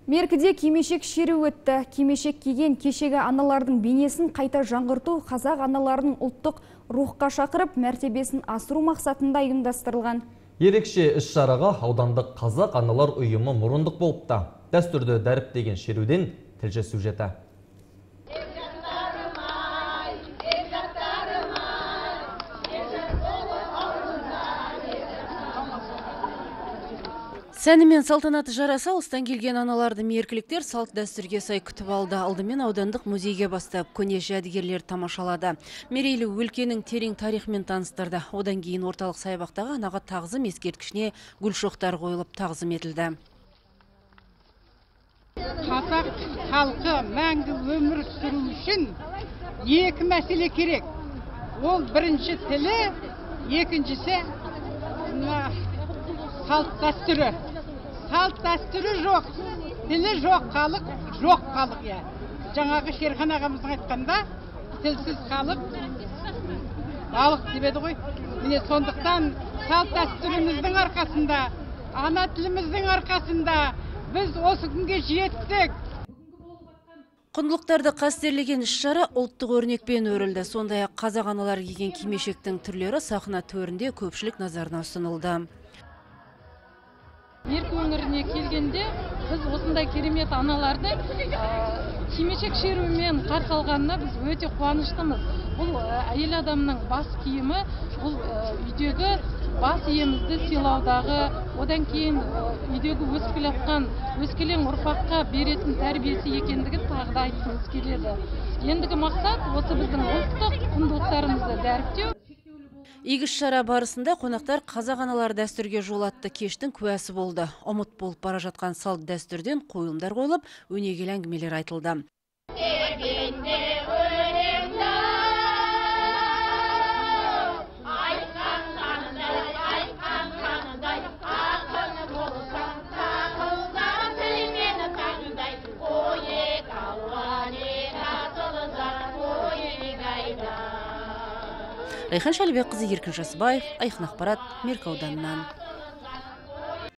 Меркіде кимешек шеру өтті. Кимешек киген кешегі аналардың бейнесін қайта жаңғырту қазақ аналарының ұлттық рухқа шақырып, мәртебесін асыру мақсатында ұйымдастырылған. Ерекше іс-шараға аудандық қазақ аналар ұйымы мұрындық болыпты. Дәстүрді дәріптеген шеруден тілші сюжеті. Сәні мен салтанаты жараса, алыстан келген аналарды меркіліктер салт дәстүрге сай күтіп алды. Алдымен аудандық музейге бастап, көне жәдігерлер тамашалады. Мерейлі өлкенің терең тарихымен таныстырды. Одан кейін орталық саябақтағы анаға тағзым ескерткішіне гүл шоқтар қойылып тағзым етілді. Қазақ халқы мәңгі өмір сүру үшін екі мәселе керек. Ол бірінші тілі, екіншісі салт дәстүрі. Салт дәстүрі жоқ, тілі жоқ халық, я. Жаңағы Шерхан ағамыздың айтқанда, тілсіз халық, балық деп еді ғой. Міне сондықтан салт дәстүріміздің арқасында, ана тіліміздің арқасында біз осы күнге жеттік. Құндылықтарды қастерлеген іс-шара ұлттық өрнекпен өрілді. Сондай-ақ қазақ аналары киген кимешектің түрлері сахна төрінде көпшілік назарына ұсынылды. Меркі өңіріне келгенде біз осындай керемет аналарды кимешек шеруімен қарсы алғанына біз өте қуаныштымыз. Бұл әйел адамның бас киімі, бұл үйдегі бас иемізді сыйлаудағы, одан кейін үйдегі өсіп келе жатқан өскелең ұрпаққа беретін тәрбиесі екендігін тағы да айтқымыз келеді. Ендігі мақсат осы біздің ұлттық құндылықтарымызды дәріптеу. Игі шара барысында қонақтар қазақ аналары дәстүрге жол атты кештің куәсі болды. Ұмыт болып бара жатқан салт дәстүрден қойылымдар қойылып, өнегелі әңгімелер айтылды. Айхан Шалбекқызы, Еркін Жасыбаев, Айқын ақпарат, Меркі ауданынан.